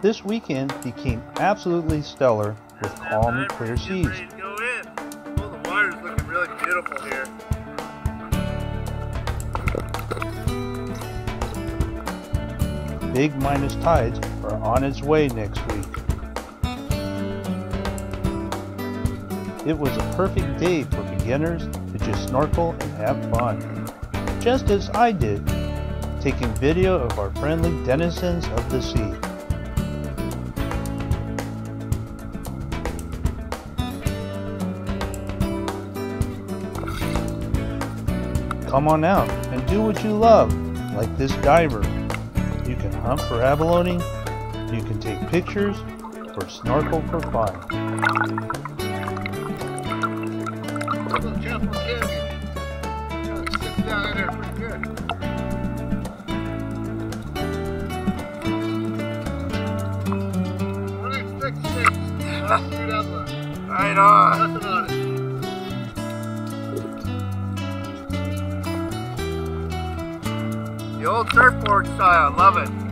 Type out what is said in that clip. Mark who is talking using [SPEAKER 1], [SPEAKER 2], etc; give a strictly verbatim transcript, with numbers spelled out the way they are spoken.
[SPEAKER 1] This weekend became absolutely stellar with calm and clear seas.
[SPEAKER 2] Go in. Oh, the water's looking really beautiful here.
[SPEAKER 1] Big minus tides are on its way next week. It was a perfect day for beginners to just snorkel and have fun, just as I did, taking video of our friendly denizens of the sea. Come on out and do what you love, like this diver. You can hunt for abalone, you can take pictures, or snorkel for fun.
[SPEAKER 2] Sits down in there pretty good. twenty-six six. Right on. Nothing on it. The old surfboard style, love it.